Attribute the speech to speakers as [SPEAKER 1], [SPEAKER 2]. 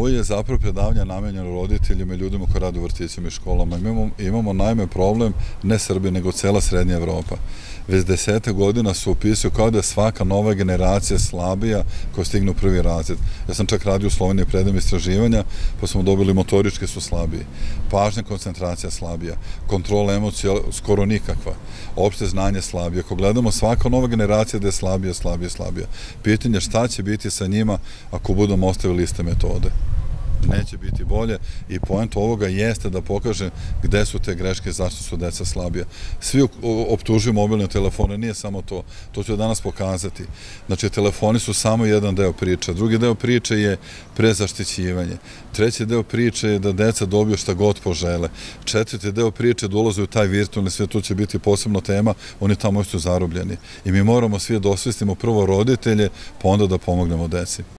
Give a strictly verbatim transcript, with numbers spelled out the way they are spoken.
[SPEAKER 1] Ovo je zapravo predavanje namenjeno roditeljima i ljudima koji rade u vrtićima i školama. Imamo, imamo naime problem ne Srbije, nego cela Srednja Evropa. Već desete godina se upisuju kao da je svaka nova generacija slabija koja stigne u prvi razred. Ja sam čak radio u Sloveniji predajem istraživanja, pa smo dobili motoričke su slabiji, pažnja, koncentracija slabija, kontrola emocija skoro nikakva, opšte znanje slabije. Ako gledamo svaka nova generacija da je slabija, slabija, slabija. Pitanje šta će biti sa njima ako budemo ostavili iste metode. Neće biti bolje i poent ovoga jeste da pokaže gde su te greške, zašto su deca slabija. Svi optužuju mobilne telefone, nije samo to. To ću danas pokazati. Znači, telefoni su samo jedan deo priče. Drugi deo priče je prezaštićivanje. Treći deo priče je da deca dobiju šta god požele. Četvrti deo priče je da ulaze u taj virtualni svijet, tu će biti posebno tema, oni tamo su zarobljeni. I mi moramo svi da osvestimo prvo roditelje, pa onda da pomognemo deci.